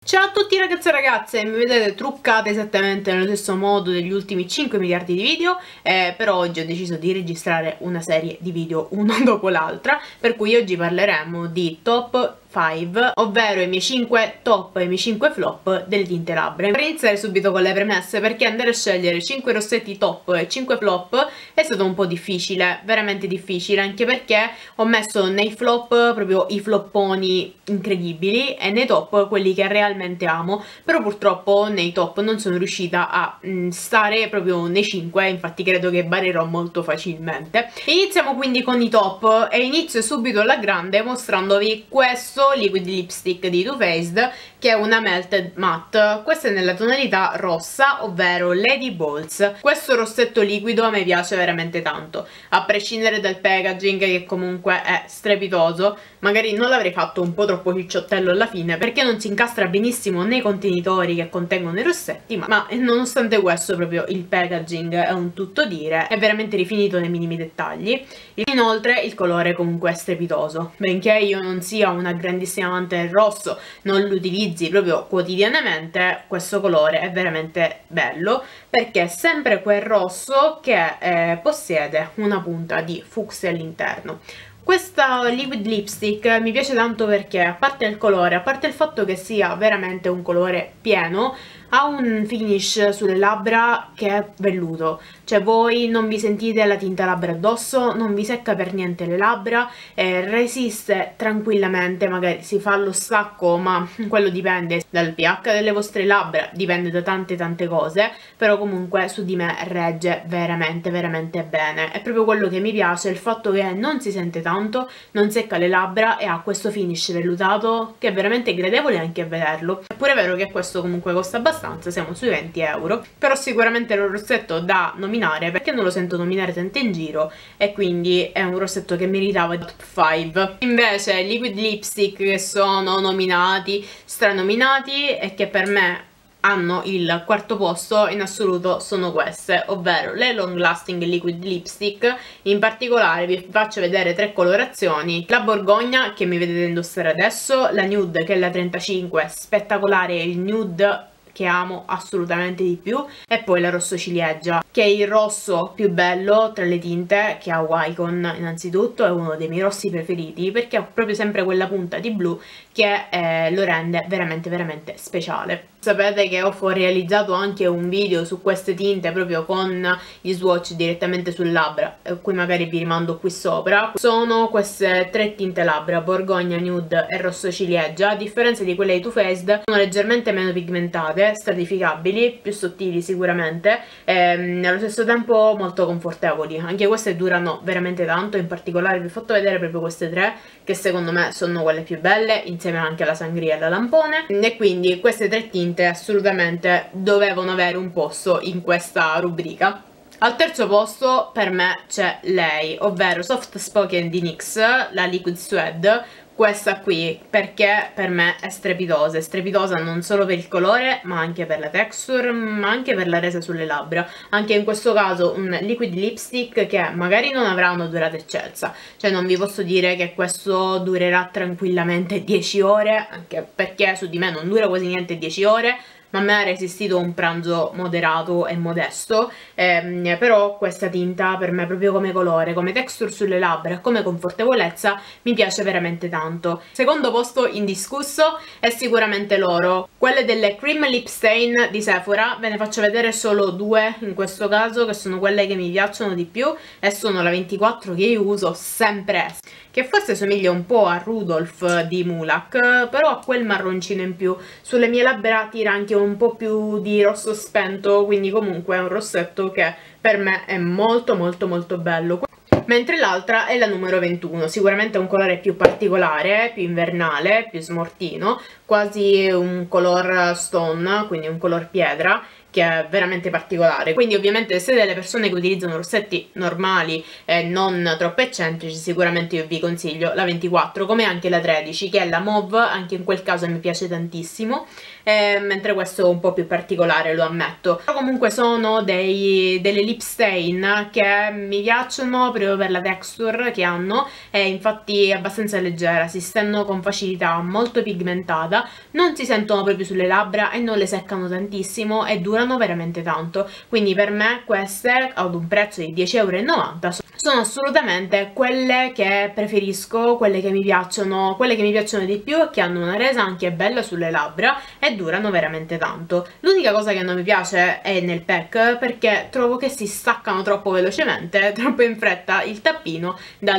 Ciao a tutti ragazzi e ragazze, mi vedete truccate esattamente nello stesso modo degli ultimi 5 miliardi di video, però oggi ho deciso di registrare una serie di video uno dopo l'altra, per cui oggi parleremo di top 5, ovvero i miei 5 top e i miei 5 flop delle tinte labbra. Per iniziare subito con le premesse, perché andare a scegliere 5 rossetti top e 5 flop è stato un po' difficile, veramente difficile, anche perché ho messo nei flop proprio i flopponi incredibili e nei top quelli che realmente amo, però purtroppo nei top non sono riuscita a stare proprio nei 5, infatti credo che barerò molto facilmente. Iniziamo quindi con i top e inizio subito alla grande mostrandovi questo liquid lipstick di Too Faced, che è una melted matte. Questa è nella tonalità rossa, ovvero Lady Balls. Questo rossetto liquido a me piace veramente tanto, a prescindere dal packaging che comunque è strepitoso. Magari non l'avrei fatto un po' troppo cicciottello alla fine, perché non si incastra benissimo nei contenitori che contengono i rossetti, ma nonostante questo proprio il packaging è un tutto dire, è veramente rifinito nei minimi dettagli. Inoltre il colore comunque è strepitoso, benché io non sia una grandissima amante del rosso, non lo utilizzi proprio quotidianamente, questo colore è veramente bello, perché è sempre quel rosso che possiede una punta di fucsia all'interno. Questa liquid lipstick mi piace tanto perché, a parte il colore, a parte il fatto che sia veramente un colore pieno, ha un finish sulle labbra che è velluto, cioè voi non vi sentite la tinta labbra addosso, non vi secca per niente le labbra, resiste tranquillamente, magari si fa lo stacco, ma quello dipende dal pH delle vostre labbra, dipende da tante cose, però comunque su di me regge veramente bene. È proprio quello che mi piace, il fatto che non si sente tanto, non secca le labbra e ha questo finish vellutato che è veramente gradevole anche a vederlo. È pure vero che questo comunque costa abbastanza, siamo sui 20 euro, però sicuramente è un rossetto da nominare perché non lo sento nominare tanto in giro e quindi è un rossetto che meritava top 5. Invece liquid lipstick che sono nominati, stranominati e che per me hanno il quarto posto in assoluto sono queste, ovvero le long lasting liquid lipstick. In particolare vi faccio vedere tre colorazioni: la borgogna, che mi vedete indossare adesso, la nude, che è la 35, spettacolare, il nude che amo assolutamente di più, e poi la rosso ciliegia, che è il rosso più bello tra le tinte che ha Wycon. Innanzitutto è uno dei miei rossi preferiti perché ha proprio sempre quella punta di blu che lo rende veramente speciale. Sapete che ho realizzato anche un video su queste tinte proprio con gli swatch direttamente sul labbra, cui magari vi rimando qui sopra. Sono queste tre tinte labbra, borgogna, nude e rosso ciliegia. A differenza di quelle di Too Faced, sono leggermente meno pigmentate, stratificabili, più sottili sicuramente, e allo stesso tempo molto confortevoli. Anche queste durano veramente tanto, in particolare vi ho fatto vedere proprio queste tre, che secondo me sono quelle più belle, insieme anche alla sangria e alla lampone, e quindi queste tre tinte assolutamente dovevano avere un posto in questa rubrica. Al terzo posto per me c'è lei, ovvero Soft Spoken di NYX, la Liquid Suede. Questa qui perché per me è strepitosa non solo per il colore ma anche per la texture, ma anche per la resa sulle labbra. Anche in questo caso un liquid lipstick che magari non avrà una durata eccelsa, cioè non vi posso dire che questo durerà tranquillamente 10 ore, anche perché su di me non dura quasi niente 10 ore, ma a me ha resistito un pranzo moderato e modesto, però questa tinta per me, proprio come colore, come texture sulle labbra e come confortevolezza, mi piace veramente tanto. Secondo posto indiscusso è sicuramente l'oro, quelle delle Cream Lip Stain di Sephora. Ve ne faccio vedere solo due in questo caso, che sono quelle che mi piacciono di più, e sono la 24, che io uso sempre, che forse somiglia un po' a Rudolph di Mulak, però ha quel marroncino in più. Sulle mie labbra tira anche un po' più di rosso spento, quindi comunque è un rossetto che per me è molto bello. Mentre l'altra è la numero 21, sicuramente un colore più particolare, più invernale, più smortino, quasi un color stone, quindi un color pietra, che è veramente particolare. Quindi ovviamente se delle persone che utilizzano rossetti normali e non troppo eccentrici, sicuramente io vi consiglio la 24, come anche la 13, che è la mauve. Anche in quel caso mi piace tantissimo, mentre questo è un po' più particolare, lo ammetto. Però comunque sono delle lip stain che mi piacciono proprio per la texture che hanno, e infatti è abbastanza leggera, si stendono con facilità, molto pigmentata, non si sentono proprio sulle labbra e non le seccano tantissimo e durano veramente tanto. Quindi per me queste, ad un prezzo di 10,90 €, sono assolutamente quelle che preferisco, quelle che mi piacciono di più e che hanno una resa anche bella sulle labbra e durano veramente tanto. L'unica cosa che non mi piace è nel pack, perché trovo che si staccano troppo velocemente, troppo in fretta il tappino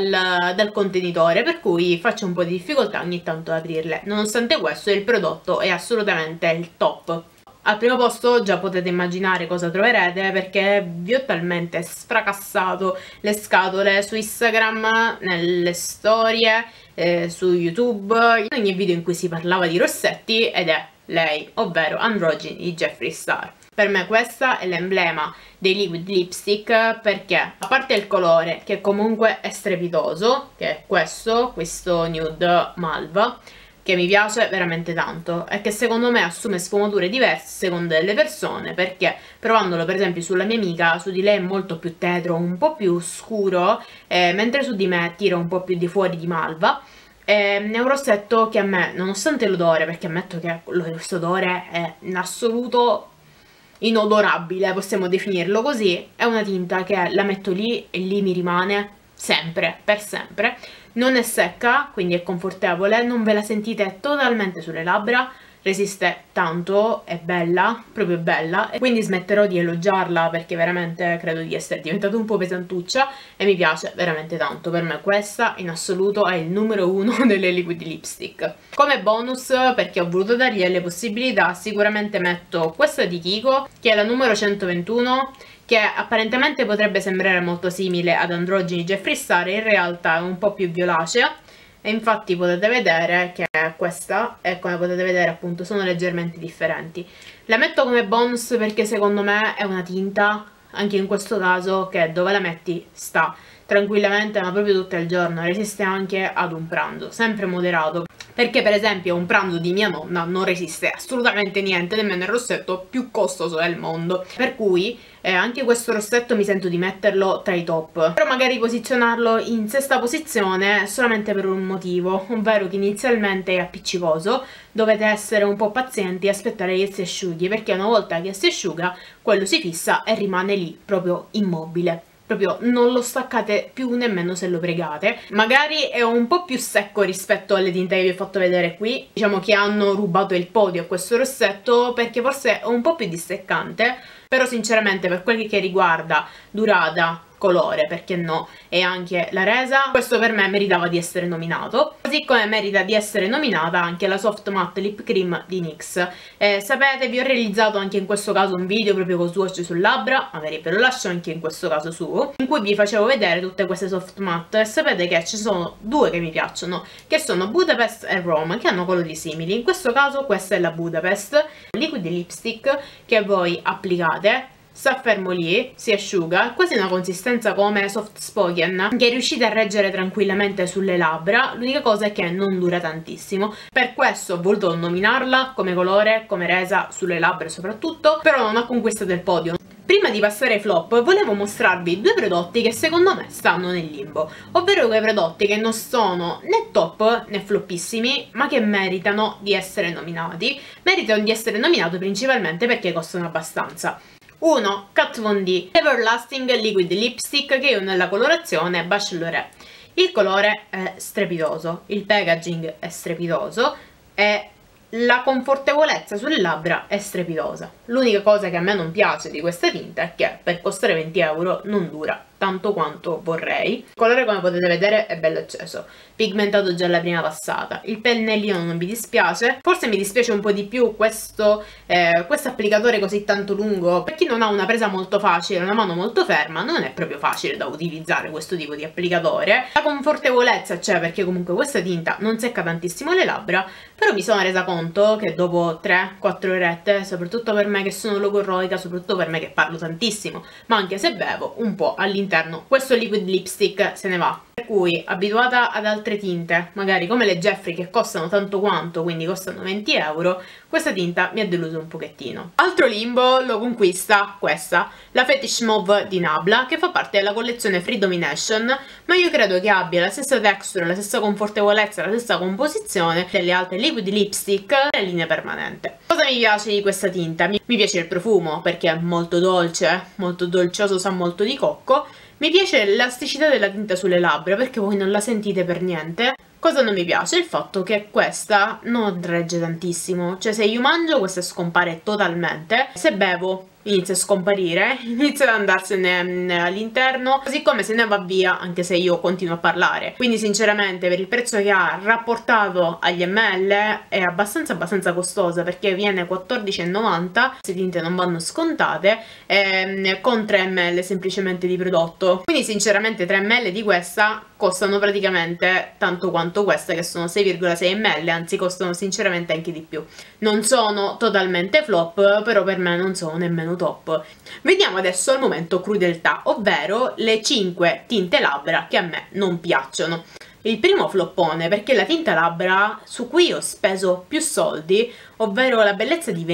dal contenitore, per cui faccio un po' di difficoltà ogni tanto ad aprirle. Nonostante questo il prodotto è assolutamente il top. Al primo posto già potete immaginare cosa troverete, perché vi ho talmente sfracassato le scatole su Instagram, nelle storie, su YouTube, in ogni video in cui si parlava di rossetti, ed è lei, ovvero Androgyny di Jeffree Star. Per me questa è l'emblema dei liquid lipstick, perché a parte il colore, che comunque è strepitoso, che è questo nude malva, che mi piace veramente tanto e che secondo me assume sfumature diverse secondo delle persone, perché provandolo per esempio sulla mia amica, su di lei è molto più tetro, un po' più scuro, mentre su di me tira un po' più di fuori di malva. È un rossetto che a me, nonostante l'odore, perché ammetto che questo odore è in assoluto inodorabile, possiamo definirlo così, è una tinta che la metto lì e lì mi rimane sempre, per sempre. Non è secca, quindi è confortevole, non ve la sentite totalmente sulle labbra, resiste tanto, è bella, proprio bella, e quindi smetterò di elogiarla perché veramente credo di essere diventata un po' pesantuccia e mi piace veramente tanto. Per me questa in assoluto è il numero 1 delle liquid lipstick. Come bonus, perché ho voluto dargli delle possibilità, sicuramente metto questa di Kiko, che è la numero 121, che apparentemente potrebbe sembrare molto simile ad Androgyny Jeffree Star, in realtà è un po' più violacea, e infatti potete vedere che questa, e come potete vedere appunto sono leggermente differenti. La metto come bonus perché secondo me è una tinta, anche in questo caso, che dove la metti sta tranquillamente, ma proprio tutto il giorno, resiste anche ad un pranzo, sempre moderato. Perché per esempio un pranzo di mia nonna non resiste assolutamente niente, nemmeno il rossetto più costoso del mondo. Per cui anche questo rossetto mi sento di metterlo tra i top. Però magari posizionarlo in sesta posizione solamente per un motivo, ovvero che inizialmente è appiccicoso, dovete essere un po' pazienti e aspettare che si asciughi, perché una volta che si asciuga quello si fissa e rimane lì proprio immobile. Proprio non lo staccate più nemmeno se lo pregate. Magari è un po' più secco rispetto alle tinte che vi ho fatto vedere qui, diciamo che hanno rubato il podio a questo rossetto, perché forse è un po' più disteccante, però sinceramente per quel che riguarda durata, colore, perché no, e anche la resa, questo per me meritava di essere nominato, così come merita di essere nominata anche la Soft Matte Lip Cream di NYX. Sapete, vi ho realizzato anche in questo caso un video proprio con swatch sul labbra, magari ve lo lascio anche in questo caso su, in cui vi facevo vedere tutte queste soft matte, e sapete che ci sono due che mi piacciono, che sono Budapest e Rome, che hanno colori simili. In questo caso questa è la Budapest, liquid lipstick che voi applicate, sta fermo lì, si asciuga, quasi una consistenza come soft spoken, che riuscite a reggere tranquillamente sulle labbra. L'unica cosa è che non dura tantissimo, per questo ho voluto nominarla come colore, come resa sulle labbra soprattutto, però non ha conquistato il podio. Prima di passare ai flop volevo mostrarvi due prodotti che secondo me stanno nel limbo, ovvero quei prodotti che non sono né top né floppissimi, ma che meritano di essere nominati. Meritano di essere nominati principalmente perché costano abbastanza. 1. Kat Von D Everlasting Liquid Lipstick, che io nella colorazione Bachelorette. Il colore è strepitoso, il packaging è strepitoso e la confortevolezza sulle labbra è strepitosa. L'unica cosa che a me non piace di questa tinta è che per costare 20 € non dura tanto quanto vorrei. Il colore, come potete vedere, è bello acceso, pigmentato già alla prima passata. Il pennellino non mi dispiace, forse mi dispiace un po' di più questo applicatore così tanto lungo. Per chi non ha una presa molto facile, una mano molto ferma, non è proprio facile da utilizzare questo tipo di applicatore. La confortevolezza c'è, perché comunque questa tinta non secca tantissimo le labbra, però mi sono resa conto che dopo 3-4 orette, soprattutto per me che sono logorroica, soprattutto per me che parlo tantissimo, ma anche se bevo un po' all'interno, questo liquid lipstick se ne va. Per cui, abituata ad altre tinte, magari come le Jeffree che costano tanto quanto, quindi costano 20 euro, questa tinta mi ha deluso un pochettino. Altro limbo lo conquista questa, la Fetish Mauve di Nabla, che fa parte della collezione Free Domination, ma io credo che abbia la stessa texture, la stessa confortevolezza, la stessa composizione delle altre liquid lipstick e linea permanente. Cosa mi piace di questa tinta? Mi piace il profumo, perché è molto dolce, molto dolcioso, sa molto di cocco. Mi piace l'elasticità della tinta sulle labbra, perché voi non la sentite per niente. Cosa non mi piace? Il fatto che questa non regge tantissimo, cioè se io mangio questa scompare totalmente, se bevo inizia a scomparire, inizia ad andarsene all'interno, così come se ne va via anche se io continuo a parlare. Quindi sinceramente per il prezzo che ha rapportato agli ml è abbastanza costosa, perché viene 14,90, queste tinte non vanno scontate, con 3 ml semplicemente di prodotto. Quindi sinceramente 3 ml di questa costano praticamente tanto quanto questa, che sono 6,6 ml, anzi costano sinceramente anche di più. Non sono totalmente flop, però per me non sono nemmeno top. Vediamo adesso al momento crudeltà, ovvero le 5 tinte labbra che a me non piacciono. Il primo floppone, perché la tinta labbra su cui ho speso più soldi, ovvero la bellezza di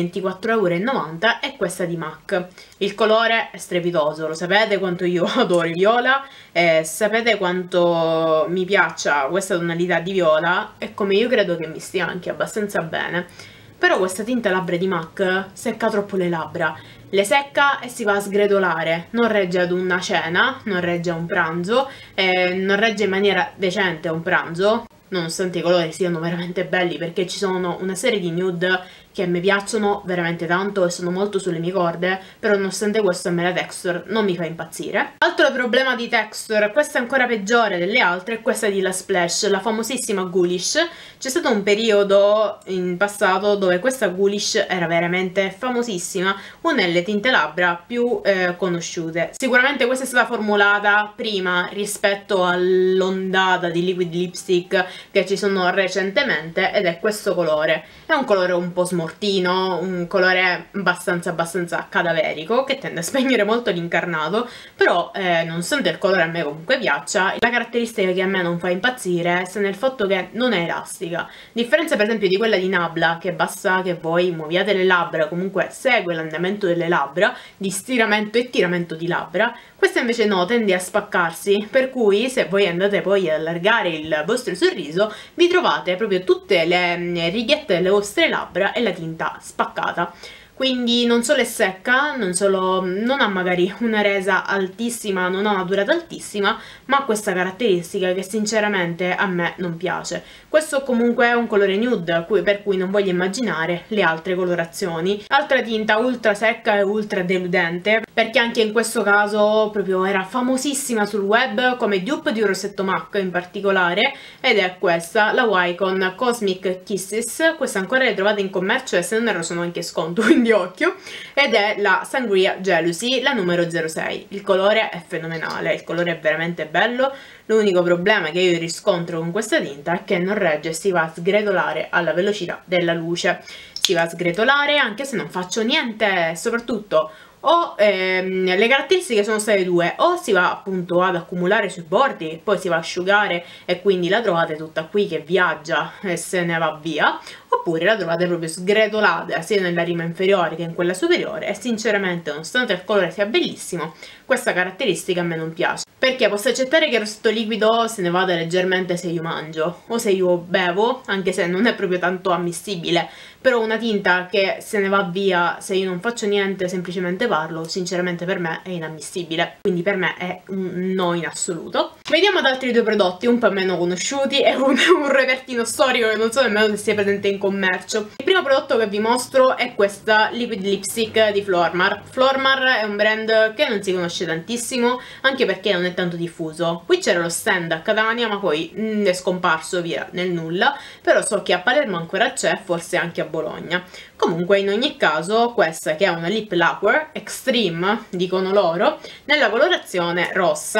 24,90 €, è questa di MAC. Il colore è strepitoso, lo sapete quanto io adoro il viola, sapete quanto mi piaccia questa tonalità di viola e come io credo che mi stia anche abbastanza bene. Però questa tinta labbra di MAC secca troppo le labbra, le secca e si va a sgretolare, non regge ad una cena, non regge a un pranzo, non regge in maniera decente a un pranzo, nonostante i colori siano veramente belli, perché ci sono una serie di nude che mi piacciono veramente tanto e sono molto sulle mie corde, però nonostante questo a me la texture non mi fa impazzire. Altro problema di texture, questa è ancora peggiore delle altre, è questa di La Splash, la famosissima Ghoulish. C'è stato un periodo in passato dove questa Ghoulish era veramente famosissima, una delle tinte labbra più conosciute. Sicuramente questa è stata formulata prima rispetto all'ondata di liquid lipstick che ci sono recentemente, ed è questo colore. È un colore un po' smortino, un colore abbastanza cadaverico, che tende a spegnere molto l'incarnato, però nonostante il colore a me comunque piaccia, la caratteristica che a me non fa impazzire sta nel fatto che non è elastica. A differenza per esempio di quella di Nabla, che basta che voi muoviate le labbra, comunque segue l'andamento delle labbra, di stiramento e tiramento di labbra, questa invece no, tende a spaccarsi, per cui se voi andate poi ad allargare il vostro sorriso vi trovate proprio tutte le righette delle vostre labbra e la tinta spaccata. Quindi non solo è secca, non ha magari una resa altissima, non ha una durata altissima, ma ha questa caratteristica che sinceramente a me non piace. Questo comunque è un colore nude, per cui non voglio immaginare le altre colorazioni. Altra tinta ultra secca e ultra deludente, perché anche in questo caso proprio era famosissima sul web come dupe di un rossetto MAC in particolare, ed è questa, la Wycon Cosmic Kisses. Questa ancora le trovate in commercio e se non erro sono anche sconto, quindi occhio, ed è la Sangria Jealousy, la numero 06. Il colore è fenomenale, il colore è veramente bello. L'unico problema che io riscontro con questa tinta è che non regge e si va a sgretolare alla velocità della luce, si va a sgretolare anche se non faccio niente, soprattutto o le caratteristiche sono state due: o si va appunto ad accumulare sui bordi, poi si va a asciugare e quindi la trovate tutta qui che viaggia e se ne va via, oppure la trovate proprio sgretolata sia nella rima inferiore che in quella superiore, e sinceramente nonostante il colore sia bellissimo, questa caratteristica a me non piace, perché posso accettare che il rossetto liquido se ne vada leggermente se io mangio o se io bevo, anche se non è proprio tanto ammissibile, però una tinta che se ne va via se io non faccio niente, semplicemente parlo, sinceramente per me è inammissibile, quindi per me è un no in assoluto. Vediamo ad altri due prodotti un po' meno conosciuti e un repertino storico che non so nemmeno se sia presente in commercio. Il primo prodotto che vi mostro è questa liquid lipstick di Flormar. Flormar è un brand che non si conosce tantissimo, anche perché non è tanto diffuso. Qui c'era lo stand a Catania, ma poi è scomparso via nel nulla, però so che a Palermo ancora c'è, forse anche a Bologna. Comunque in ogni caso questa, che è una lip lacquer extreme, dicono loro, nella colorazione rossa, ha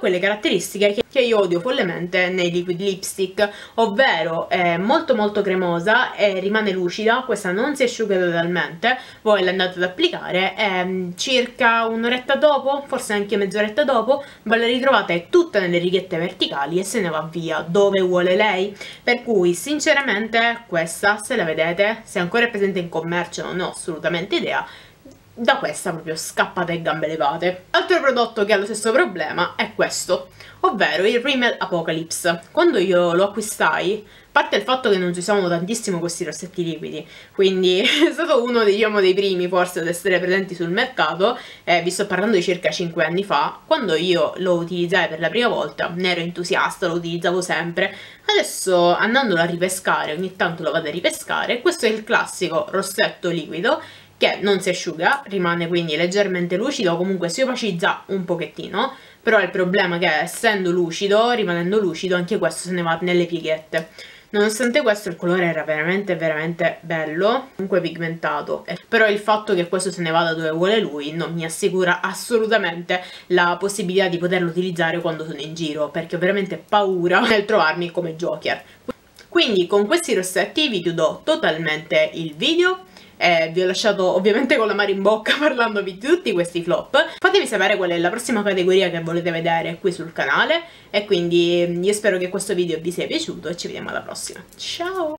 quelle caratteristiche che io odio follemente nei liquid lipstick, ovvero è molto molto cremosa e rimane lucida, questa non si asciuga totalmente, voi l'andate ad applicare e circa un'oretta dopo, forse anche mezz'oretta dopo, ve la ritrovate tutta nelle righette verticali e se ne va via dove vuole lei. Per cui sinceramente questa, se la vedete, se ancora è presente in commercio non ho assolutamente idea, da questa proprio scappate a gambe levate. Altro prodotto che ha lo stesso problema è questo, ovvero il Rimmel Apocalypse. Quando io lo acquistai, a parte il fatto che non si usavano tantissimo questi rossetti liquidi, quindi è stato uno dei primi forse ad essere presenti sul mercato, vi sto parlando di circa 5 anni fa, quando io lo utilizzai per la prima volta, ne ero entusiasta, lo utilizzavo sempre. Adesso andandolo a ripescare, ogni tanto lo vado a ripescare, questo è il classico rossetto liquido, che non si asciuga, rimane quindi leggermente lucido o comunque si opacizza un pochettino, però il problema è che essendo lucido, rimanendo lucido, anche questo se ne va nelle pieghette. Nonostante questo il colore era veramente veramente bello, comunque pigmentato, però il fatto che questo se ne vada dove vuole lui non mi assicura assolutamente la possibilità di poterlo utilizzare quando sono in giro, perché ho veramente paura nel trovarmi come Joker. Quindi con questi rossetti vi chiudo totalmente il video. Vi ho lasciato ovviamente con l'amaro in bocca parlandovi di tutti questi flop. Fatemi sapere qual è la prossima categoria che volete vedere qui sul canale e quindi io spero che questo video vi sia piaciuto e ci vediamo alla prossima. Ciao!